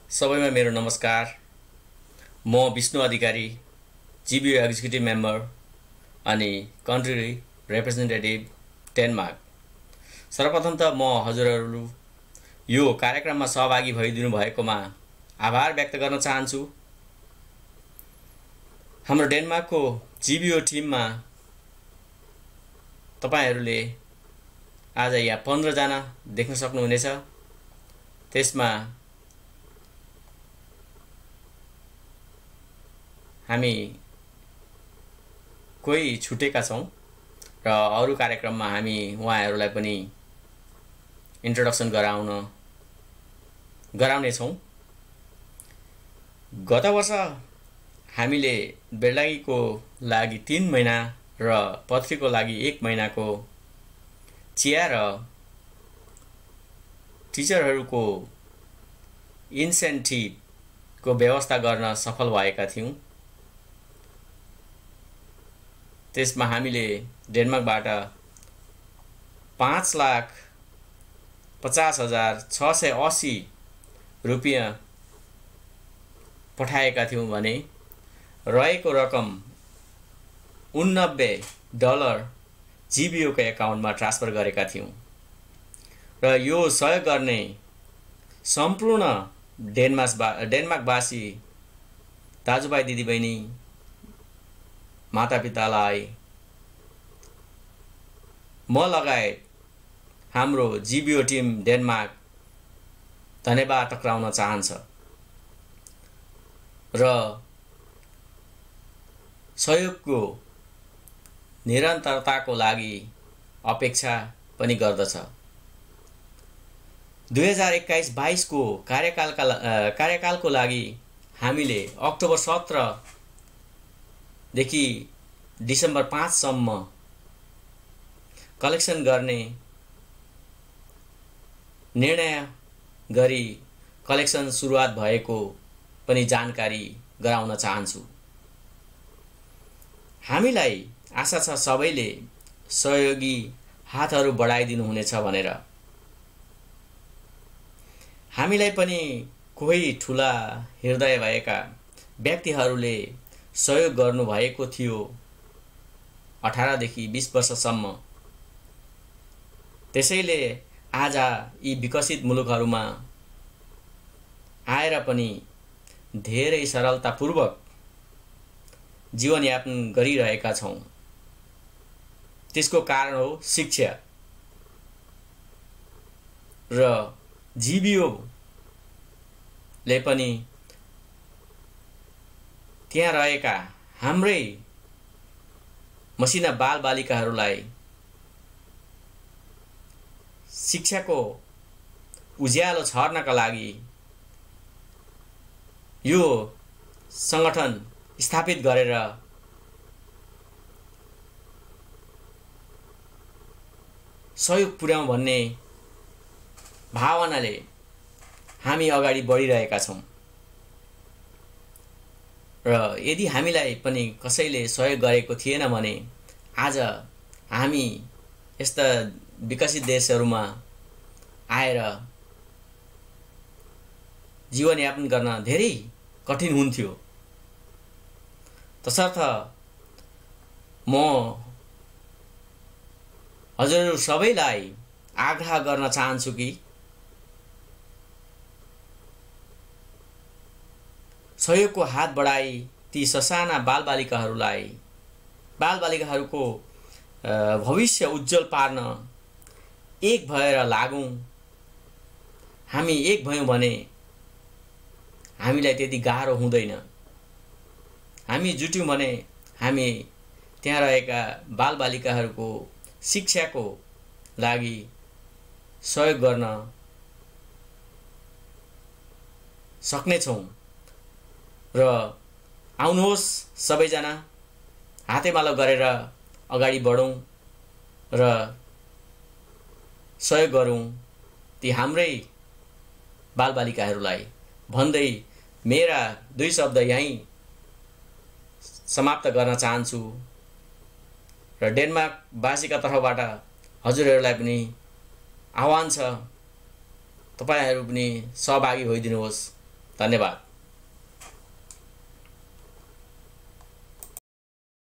सबैमा मेरो नमस्कार। म Vishnu Adhikari, GBO executive member अनि कन्ट्री रिप्रेजेन्टेटिभ डेनमार्क। सर्वप्रथम त म हजुरहरू यो कार्यक्रममा सहभागी भइदिनु भएकोमा आभार व्यक्त गर्न चाहन्छु। हाम्रो डेनमार्कको जीबीओ टिममा तपाईहरूले आज यहाँ 15 जना देख्न सक्नुहुनेछ। त्यसमा हामी कोही छुटेका छौं र अरु कार्यक्रममा हामी उहाँहरूलाई पनि इन्ट्रोडक्सन गराउने छौं। गत वर्ष हामीले बेलागीको लागि 3 महिना र पत्रीको लागि 1 महिनाको चिया र टिचरहरूको इन्सेन्टिभको व्यवस्था गर्न सफल भएका थियौं। त्यसमा हामीले डेनमार्कबाट 5,50,680 रुपैयाँ पठाएका थियौं भने रहेको रकम $89 जीबीओको एकाउन्टमा ट्रान्सफर गरेका थियौं। र यो सहयोग गर्ने सम्पूर्ण डेनमार्कवासी दाजुभाइ दिदीबहिनी मातापितालाई म लगायत हाम्रो जीबीओ टिम डेनमार्क धन्यवाद टक्राउन चाहन्छ र सहयोगको निरन्तरताको लागि अपेक्षा पनि गर्दछ। 2021-22 को कार्यकालको लागि हामीले अक्टोबर 17 देखि डिसेम्बर 5 सम्म कलेक्सन गर्ने निर्णय गरी कलेक्सन सुरुवात भएको पनि जानकारी गराउन चाहन्छु। हामीलाई आशा छ सबैले सहयोगी हातहरू बढाइदिनु हुनेछ भनेर। हामीलाई पनि कोही ठूला हृदय भएका व्यक्तिहरूले सहयोग गर्नु भएको थियो 18 देखि 20 वर्षसम्म। त्यसैले आज यी विकसित मुलुकहरूमा आएर पनि धेरै सरलतापूर्वक जीवनयापन गरिरहेका छौं। त्यसको कारण हो शिक्षा र जीबीओ ले पनि त्यहाँ रहेका हाम्रै मसिना बालबालिकाहरूलाई शिक्षाको उज्यालो छर्नका लागि यो संगठन स्थापित गरेर सहयोग पुर्याउँ भन्ने भावनाले हामी अगाडि बढिरहेका छौं। र यदि हामीलाई पनि कसैले सहयोग गरेको थिएन भने आज हामी यस्ता विकसित देशहरूमा आएर जीवनयापन गर्न धेरै कठिन हुन्थ्यो। तसर्थ म हजुरहरू सबैलाई आग्रह गर्न चाहन्छु कि सहयोगको हात बढाई ती ससाना बालबालिकाहरूको भविष्य उज्जवल पार्न एक भएर लागौं। हामी एक भयौं भने हामीलाई त्यति गाह्रो हुँदैन। हामी जुट्यौं भने हामी त्यहाँ रहेका बालबालिकाहरूको शिक्षाको लागि सहयोग गर्न सक्ने छौं। र आउनुहोस् सबैजना हातेमालो गरेर अगाडि बढौं र सहयोग गरौं ती हाम्रै बालबालिकाहरूलाई भन्दै मेरा 2 शब्द यहीं समाप्त गर्न चाहन्छु। र डेनमार्क वासीका तर्फबाट हजुरहरूलाई पनि आह्वान छ, तपाईहरु पनि सहभागी होइदिनुहोस्। धन्यवाद।